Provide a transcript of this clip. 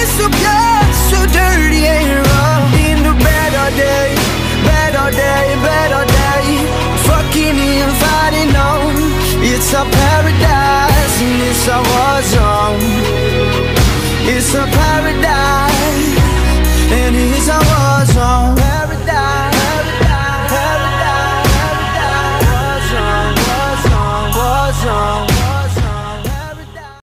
so pure, so dirty and raw. In the better day, better day, better day. Fucking and fighting on. It's a paradise and it's a war zone. It's a paradise and it's a war zone.